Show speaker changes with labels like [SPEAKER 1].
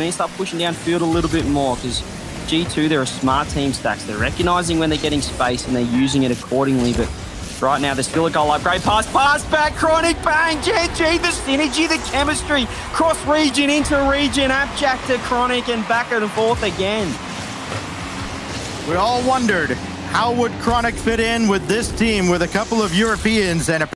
[SPEAKER 1] They need to start pushing downfield a little bit more because G2, they're a smart team, Stacks. They're recognizing when they're getting space and they're using it accordingly. But right now, there's still a goal upgrade. Pass back, Chronic, bang, GEN.G, the synergy, the chemistry. Cross region into region, Appjack to Chronic and back and forth again.
[SPEAKER 2] We all wondered, how would Chronic fit in with this team with a couple of Europeans and a